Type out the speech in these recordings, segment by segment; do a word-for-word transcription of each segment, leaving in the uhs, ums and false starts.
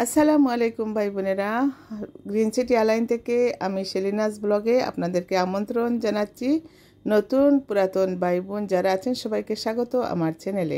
আসসালামু আলাইকুম ভাই বোনেরা, গ্রিন সিটি আলাইন থেকে আমি সেলিনাস ব্লগে আপনাদেরকে আমন্ত্রণ জানাচ্ছি। নতুন পুরাতন ভাই বোন যারা আছেন সবাইকে স্বাগত আমার চ্যানেলে।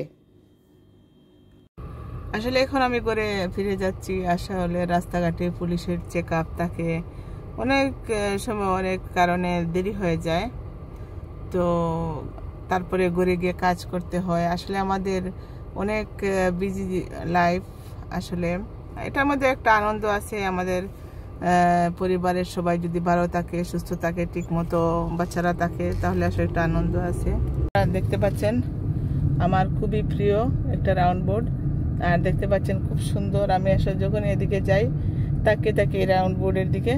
আসলে এখন আমি করে ফিরে যাচ্ছি। আসা হলে রাস্তাঘাটে পুলিশের চেক আপ থাকে, অনেক সময় অনেক কারণে দেরি হয়ে যায়, তো তারপরে ঘুরে গিয়ে কাজ করতে হয়। আসলে আমাদের অনেক বিজি লাইফ, আসলে এটার মধ্যে একটা আনন্দ আছে। আমাদের পরিবারের সবাই যদি ভালো থাকে, সুস্থ থাকে, ঠিক মতো বাচ্চারা থাকে, তাহলে আসলে একটা আনন্দ আছে। দেখতে পাচ্ছেন আমার খুবই প্রিয় একটা রাউন্ড বোর্ড, আর দেখতে পাচ্ছেন খুব সুন্দর। আমি আসলে যখন এদিকে যাই তাকে তাকে এই রাউন্ড বোর্ডের দিকে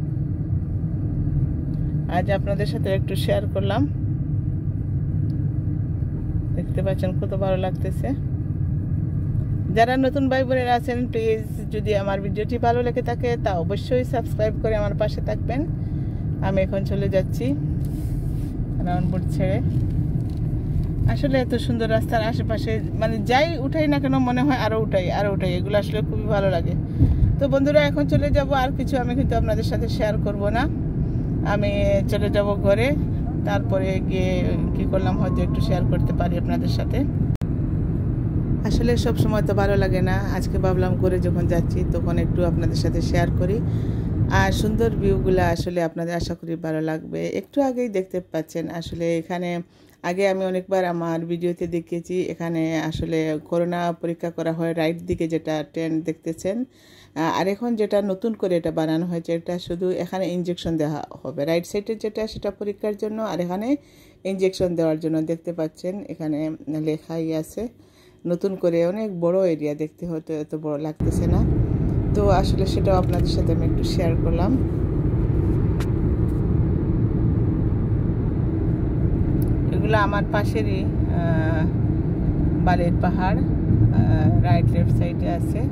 আজ আপনাদের সাথে একটু শেয়ার করলাম। দেখতে পাচ্ছেন কত ভালো লাগতেছে। যারা নতুন ভাই বোনেরা আছেন, প্লিজ যদি আমার ভিডিওটি ভালো লেগে থাকে তা অবশ্যই সাবস্ক্রাইব করে আমার পাশে থাকবেন। আমি এখন চলে যাচ্ছি রাউন্ড বোর্ড ছেড়ে। আসলে এত সুন্দর রাস্তার আশেপাশে মানে যাই উঠাই না কেন মনে হয় আরও উঠাই আরও উঠাই, এগুলো আসলে খুবই ভালো লাগে। তো বন্ধুরা, এখন চলে যাব। আর কিছু আমি কিন্তু আপনাদের সাথে শেয়ার করব না, আমি চলে যাব ঘরে। তারপরে গিয়ে কি করলাম হয়তো একটু শেয়ার করতে পারি আপনাদের সাথে। আসলে সব সময় তো ভালো লাগে না, আজকে ভাবলাম করে যখন যাচ্ছি তখন একটু আপনাদের সাথে শেয়ার করি। আর সুন্দর ভিউগুলো আসলে আপনাদের আশা করি ভালো লাগবে। একটু আগেই দেখতে পাচ্ছেন আসলে এখানে আগে আমি অনেকবার আমার ভিডিওতে দেখিয়েছি, এখানে আসলে করোনা পরীক্ষা করা হয় রাইট দিকে, যেটা ট্রেন দেখতেছেন। আর এখন যেটা নতুন করে এটা বানানো হয়েছে, এটা শুধু এখানে ইঞ্জেকশন দেওয়া হবে। রাইট সাইডের যেটা সেটা পরীক্ষার জন্য, আর এখানে ইঞ্জেকশন দেওয়ার জন্য। দেখতে পাচ্ছেন এখানে লেখাই আছে। নতুন করে অনেক বড় এরিয়া, দেখতে হয়তো এত বড় লাগতেছে না, তো আসলে সেটাও আপনাদের সাথে আমি একটু শেয়ার করলাম। এগুলো আমার পাশেরই বালির পাহাড়, রাইট লেফট সাইডে আছে।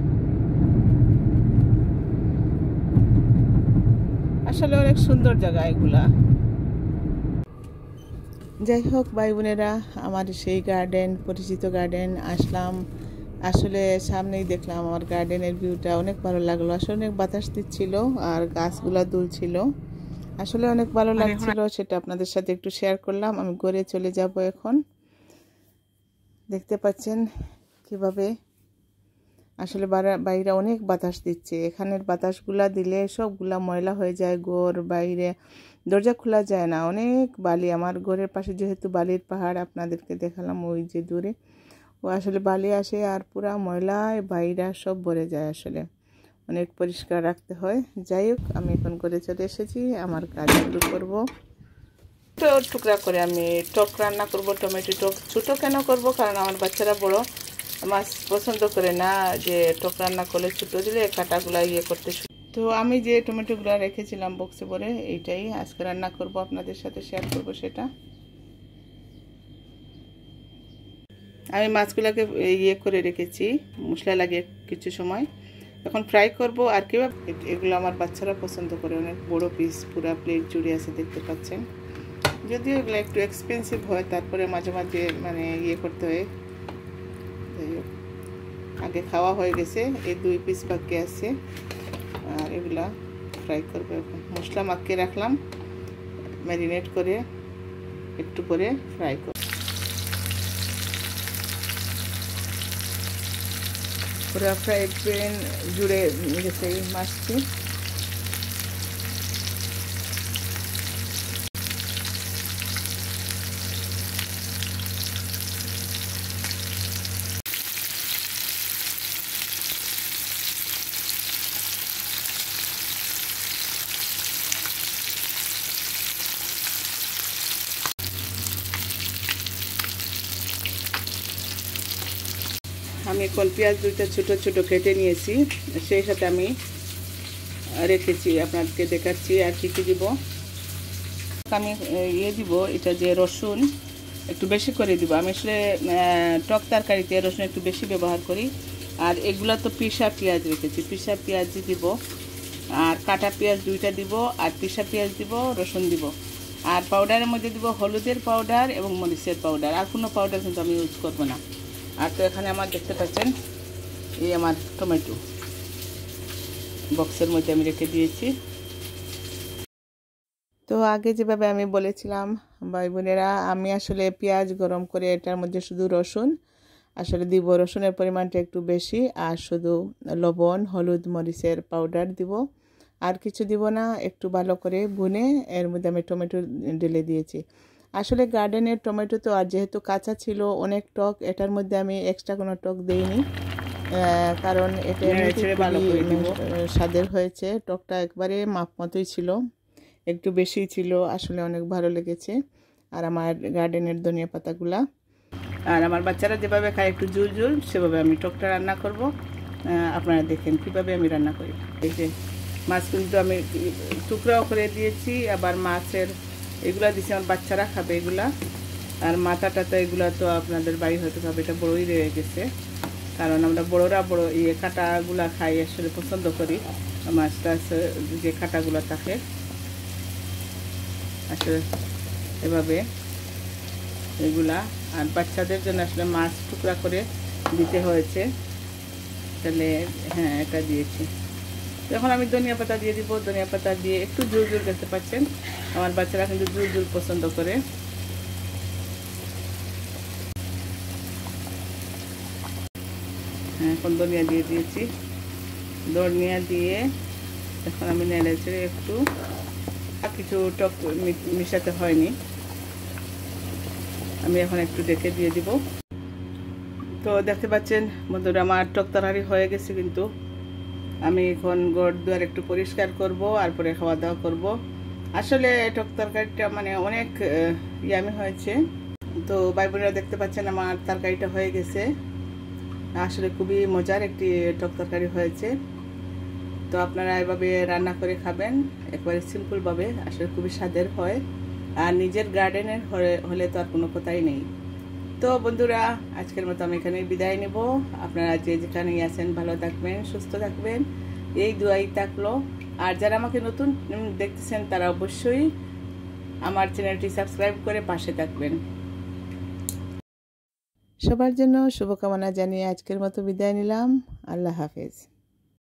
আসলে অনেক সুন্দর জায়গা এগুলা। যাই হোক ভাই বোনেরা, আমার সেই গার্ডেন, পরিচিত গার্ডেন আসলাম। আসলে সামনেই দেখলাম আমার গার্ডেনের ভিউটা, অনেক ভালো লাগলো। আসলে অনেক বাতাস দিচ্ছিল আর গাছগুলা দুলছিল, আসলে অনেক ভালো লাগছিল। সেটা আপনাদের সাথে একটু শেয়ার করলাম। আমি ঘরে চলে যাব এখন। দেখতে পাচ্ছেন কিভাবে আসলে বাইরে অনেক বাতাস দিচ্ছে। এখানের বাতাসগুলা দিলে সবগুলা ময়লা হয়ে যায়, ঘর বাইরে দরজা খোলা যায় না, অনেক বালি। আমার ঘরের পাশে যেহেতু বালির পাহাড়, আপনাদেরকে দেখালাম ওই যে দূরে, ও আসলে বালি আসে আর পুরা ময়লায় বাইরে সব ভরে যায়। আসলে অনেক পরিষ্কার রাখতে হয়। যাই হোক, আমি এখন করে চলে এসেছি, আমার কাজগুলো করব। টুকরা করে আমি টক রান্না করব, টমেটো টক। ছোটো কেন করব, কারণ আমার বাচ্চারা বড় মাছ পছন্দ করে না, যে টক রান্না করলে ছোটো দিলে কাঁটাগুলা ইয়ে করতে। তো আমি যে টমেটোগুলো রেখেছিলাম বক্সে ভরে, এইটাই আজকে রান্না করব, আপনাদের সাথে শেয়ার করব সেটা। আমি মাছগুলোকে ইয়ে করে রেখেছি, মশলা লাগিয়ে কিছু সময়, এখন ফ্রাই করব। আর কীভাবে, এগুলো আমার বাচ্চারা পছন্দ করে, অনেক বড় পিস, পুরা প্লেট জুড়ে আছে দেখতে পাচ্ছেন। যদিও এগুলো একটু এক্সপেন্সিভ হয়, তারপরে মাঝে মাঝে মানে ইয়ে করতে হয়। যাই হোক, আগে খাওয়া হয়ে গেছে, এই দুই পিস বাকি আছে, আর এগুলা ফ্রাই করবো। এখন মশলা মাখিয়ে রাখলাম, ম্যারিনেট করে একটু করে ফ্রাই করব। পুরো ফ্রাই প্যান জুড়ে গেছে এই মাছটি। আমি এখন পেঁয়াজ দুইটা ছোটো ছোটো কেটে নিয়েছি, সেই সাথে আমি রেখেছি, আপনাদেরকে দেখাচ্ছি। আর কী কী দিব আমি ইয়ে দিব, এটা যে রসুন একটু বেশি করে দিব। আমি আসলে টক তরকারিতে রসুন একটু বেশি ব্যবহার করি। আর এগুলো তো পিসা পেঁয়াজ রেখেছি, পিসা পেঁয়াজ দিব, আর কাটা পেঁয়াজ দুইটা দিব, আর পিসা পেঁয়াজ দিব, রসুন দিব। আর পাউডারের মধ্যে দিব হলুদের পাউডার এবং মরিচের পাউডার, আর কোনো পাউডার কিন্তু আমি ইউজ করবো না। আর তো এখানে আমার দেখতে পাচ্ছেন এই আমার টমেটো, বক্সের মধ্যে আমি রেখে দিয়েছি। তো আগে যেভাবে আমি বলেছিলাম ভাই বোনেরা, আমি আসলে পেঁয়াজ গরম করে এটার মধ্যে শুধু রসুন আসলে দিব, রসুনের পরিমাণটা একটু বেশি, আর শুধু লবণ, হলুদ, মরিচের পাউডার দিব, আর কিছু দিব না। একটু ভালো করে ভুনে এর মধ্যে আমি টমেটো ঢেলে দিয়েছি। আসলে গার্ডেনের টমেটো তো আর যেহেতু কাঁচা ছিল অনেক টক, এটার মধ্যে আমি এক্সট্রা কোনো টক দেইনি, কারণ এটা স্বাদের হয়েছে। টকটা একবারে মাপ মতোই ছিল, একটু বেশি ছিল, আসলে অনেক ভালো লেগেছে। আর আমার গার্ডেনের ধনিয়া পাতাগুলা, আর আমার বাচ্চারা যেভাবে খায় একটু জুল জুল, সেভাবে আমি টকটা রান্না করব। আপনারা দেখেন কিভাবে আমি রান্না করি। এই যে মাছ কিন্তু আমি টুকরাও করে দিয়েছি, আবার মাছের এগুলা দিয়েছি, আমার বাচ্চারা খাবে এগুলা। আর মাথা টাতা এগুলা তো আপনাদের বাড়ি হয়তো খাবে, এটা বড়ই রয়ে গেছে, কারণ আমরা বড়রা বড় ইয়ে কাঁটাগুলা খাই, আসলে পছন্দ করি মাছটা যে কাঁটাগুলো থাকে। আসলে এভাবে এগুলা, আর বাচ্চাদের জন্য আসলে মাছ টুকরা করে দিতে হয়েছে, তাহলে হ্যাঁ এটা দিয়েছি। এখন আমি ধনিয়া পাতা দিয়ে দিব, ধনিয়া পাতা দিয়ে একটু জোর জোর দেখতে পাচ্ছেন, আমার বাচ্চারা কিন্তু জোর জোর পছন্দ করে। হ্যাঁ এখন ধনিয়া দিয়ে দিয়েছি, ধনিয়া দিয়ে এখন আমি নেড়ে চেড়ে একটু, আর কিছু টক মিশাতে হয়নি, আমি এখন একটু ডেকে দিয়ে দিব। তো দেখতে পাচ্ছেন বন্ধুরা, আমার টক তরকারি হয়ে গেছে, কিন্তু আমি এখন ঘর দুয়ার একটু পরিষ্কার করব, আর পরে খাওয়া দাওয়া করব। আসলে টক তরকারিটা মানে অনেক ইয়ামি হয়েছে। তো ভাই বোনেরা দেখতে পাচ্ছেন আমার তরকারিটা হয়ে গেছে, আসলে খুবই মজার একটি টক তরকারি হয়েছে। তো আপনারা এভাবে রান্না করে খাবেন, একবারে সিম্পলভাবে, আসলে খুবই স্বাদের হয়। আর নিজের গার্ডেনের হলে তো আর কোনো কথাই নেই। তো বন্ধুরা, আজকের মতো আমি এখানে বিদায় নেব। আপনারা যে যেখানেই আছেন ভালো থাকবেন, সুস্থ থাকবেন, এই দুয়াই থাকলো। আর যারা আমাকে নতুন দেখতেছেন তারা অবশ্যই আমার চ্যানেলটি সাবস্ক্রাইব করে পাশে থাকবেন। সবার জন্য শুভকামনা জানিয়ে আজকের মতো বিদায় নিলাম। আল্লাহ হাফেজ।